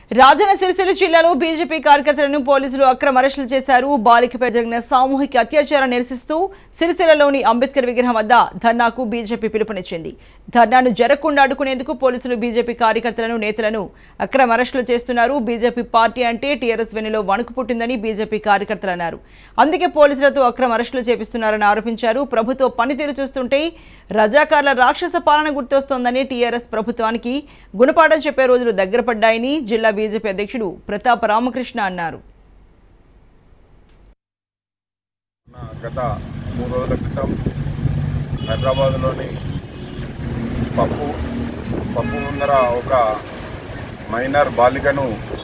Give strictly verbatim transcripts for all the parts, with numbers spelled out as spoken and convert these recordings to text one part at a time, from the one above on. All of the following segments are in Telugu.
రాజన్న సిరిసిల్ల జిల్లాలో బీజేపీ కార్యకర్తలను పోలీసులు అక్రమ అరెస్టులు చేశారు. బాలికపై జరిగిన సామూహిక అత్యాచారం నిరసిస్తూ సిరిసిల్లలోని అంబేద్కర్ విగ్రహం వద్ద ధర్నాకు బీజేపీ పిలుపునిచ్చింది. ధర్నాను జరగకుండా అడ్డుకునేందుకు పోలీసులు బీజేపీ కార్యకర్తలను నేతలను అక్రమ అరెస్టులు చేస్తున్నారు. బీజేపీ పార్టీ అంటే టీఆర్ఎస్ వెన్నులో వణుకు పుట్టిందని బీజేపీ కార్యకర్తలు అన్నారు. అందుకే పోలీసులతో అక్రమ అరెస్టులు చేపిస్తున్నారని ఆరోపించారు. ప్రభుత్వ పనితీరు చూస్తుంటే రజాకార్ల రాక్షస పాలన గుర్తొస్తోందని టీఆర్ఎస్ ప్రభుత్వానికి గుణపాఠం చెప్పే రోజులు దగ్గర పడ్డాయని జిల్లా బీజేపీ అధ్యక్షుడు ప్రతాప్ రామకృష్ణ అన్నారు. గత మూడు రోజుల క్రితం హైదరాబాద్లోని పప్పు పప్పు ముందర ఒక మైనర్ బాలికను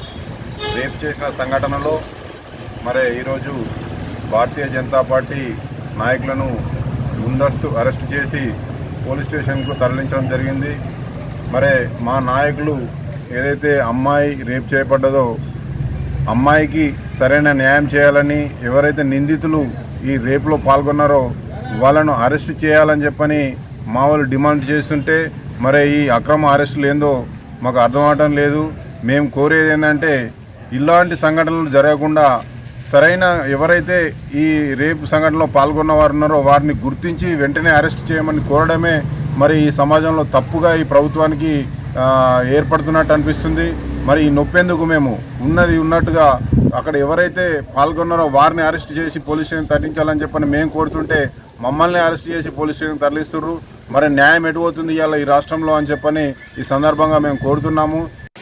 రేప్ చేసిన సంఘటనలో మరి ఈరోజు భారతీయ జనతా పార్టీ నాయకులను ముందస్తు అరెస్ట్ చేసి పోలీస్ స్టేషన్కు తరలించడం జరిగింది. మరి మా నాయకులు ఏదైతే అమ్మాయి రేప్ చేయబడ్డదో అమ్మాయికి సరైన న్యాయం చేయాలని, ఎవరైతే నిందితులు ఈ రేపులో పాల్గొన్నారో వాళ్ళను అరెస్ట్ చేయాలని చెప్పని మా వాళ్ళు డిమాండ్ చేస్తుంటే మరి ఈ అక్రమ అరెస్టులు ఏందో మాకు అర్థం అవటం లేదు. మేము కోరేది ఏంటంటే ఇలాంటి సంఘటనలు జరగకుండా సరైన ఎవరైతే ఈ రేపు సంఘటనలో పాల్గొన్న వారు ఉన్నారో వారిని గుర్తించి వెంటనే అరెస్ట్ చేయమని కోరడమే మరి ఈ సమాజంలో తప్పుగా ఈ ప్రభుత్వానికి ఏర్పడుతున్నట్టు అనిపిస్తుంది. మరి ఈ నొప్పేందుకు మేము ఉన్నది ఉన్నట్టుగా అక్కడ ఎవరైతే పాల్గొన్నారో వారిని అరెస్ట్ చేసి పోలీస్ స్టేషన్ తరలించాలని చెప్పని మేము కోరుతుంటే మమ్మల్ని అరెస్ట్ చేసి పోలీస్ స్టేషన్ తరలిస్తున్నారు. మరి న్యాయం ఎటుపోతుంది ఇవాళ ఈ రాష్ట్రంలో అని చెప్పని ఈ సందర్భంగా మేము కోరుతున్నాము.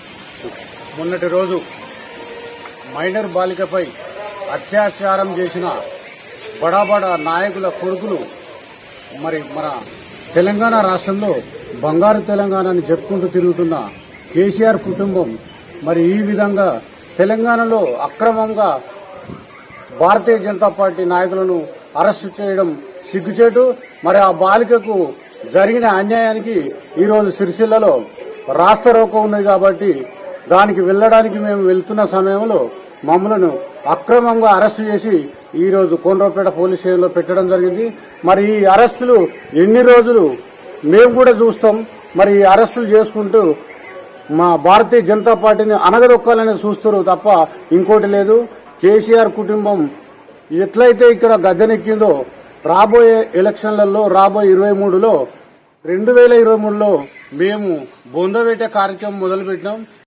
మొన్నటి రోజు మైనర్ బాలికపై అత్యాచారం చేసిన బడాబడా నాయకుల కొడుకులు మరి మన తెలంగాణ రాష్ట్రంలో బంగారు తెలంగాణని చెప్పుకుంటూ తిరుగుతున్న కేసీఆర్ కుటుంబం మరి ఈ విధంగా తెలంగాణలో అక్రమంగా భారతీయ జనతా పార్టీ నాయకులను అరెస్టు చేయడం సిగ్గుచేటు. మరి ఆ బాలికకు జరిగిన అన్యాయానికి ఈరోజు సిరిసిల్లలో రాస్తారోకో ఉన్నది కాబట్టి దానికి వెళ్లడానికి మేము వెళ్తున్న సమయంలో మమ్మలను అక్రమంగా అరెస్టు చేసి ఈరోజు కోనరావుపేట పోలీస్ స్టేషన్లో పెట్టడం జరిగింది. మరి ఈ అరెస్టులు ఎన్ని రోజులు మేము కూడా చూస్తాం. మరి ఈ అరెస్టులు చేసుకుంటూ మా భారతీయ జనతా పార్టీని అనగదొక్కాలని చూస్తారు తప్ప ఇంకోటి లేదు. కేసీఆర్ కుటుంబం ఎట్లయితే ఇక్కడ గద్దెనెక్కిందో రాబోయే ఎలక్షన్లలో రాబోయే ఇరవై మూడులో రెండు వేల ఇరవై మూడులో మేము బొందబెట్టే కార్యక్రమం మొదలుపెట్టినాం.